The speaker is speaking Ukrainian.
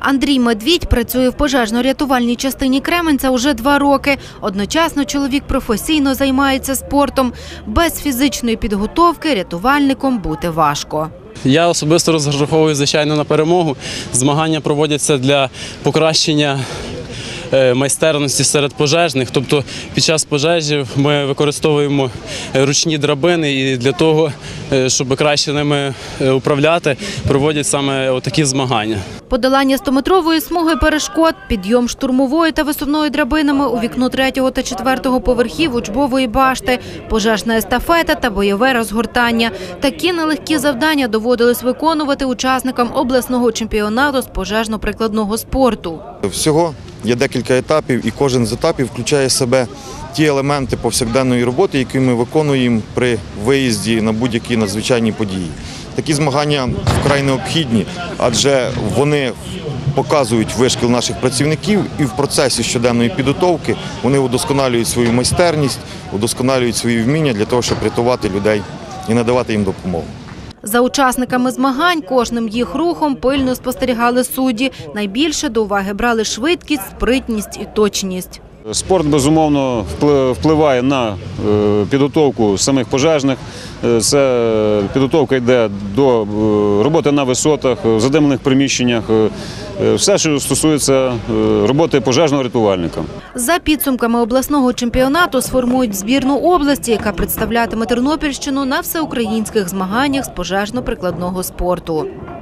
Андрій Медвідь працює в пожежно-рятувальній частині Кременця уже 2 роки. Одночасно чоловік професійно займається спортом. Без фізичної підготовки рятувальником бути важко. Я особисто розраховую, звичайно, на перемогу. Змагання проводяться для покращення майстерності серед пожежних. Тобто під час пожежі ми використовуємо ручні драбини і для того, щоб краще ними управляти, проводять саме такі змагання. Подолання 100-метрової смуги перешкод, підйом штурмової та висувної драбинами у вікно 3-го та 4-го поверхів учбової башти, пожежна естафета та бойове розгортання. Такі нелегкі завдання доводилось виконувати учасникам обласного чемпіонату з пожежно-прикладного спорту. Всього є декілька етапів, і кожен з етапів включає в себе ті елементи повсякденної роботи, які ми виконуємо при виїзді на будь-які надзвичайні події. Такі змагання вкрай необхідні, адже вони показують вишкіл наших працівників, і в процесі щоденної підготовки вони удосконалюють свою майстерність, удосконалюють свої вміння для того, щоб рятувати людей і надавати їм допомогу. За учасниками змагань кожним їх рухом пильно спостерігали судді. Найбільше до уваги брали швидкість, спритність і точність. Спорт, безумовно, впливає на підготовку самих пожежних. Це підготовка йде до роботи на висотах, в задимлених приміщеннях. Все, що стосується роботи пожежного рятувальника. За підсумками обласного чемпіонату сформують збірну області, яка представлятиме Тернопільщину на всеукраїнських змаганнях з пожежно-прикладного спорту.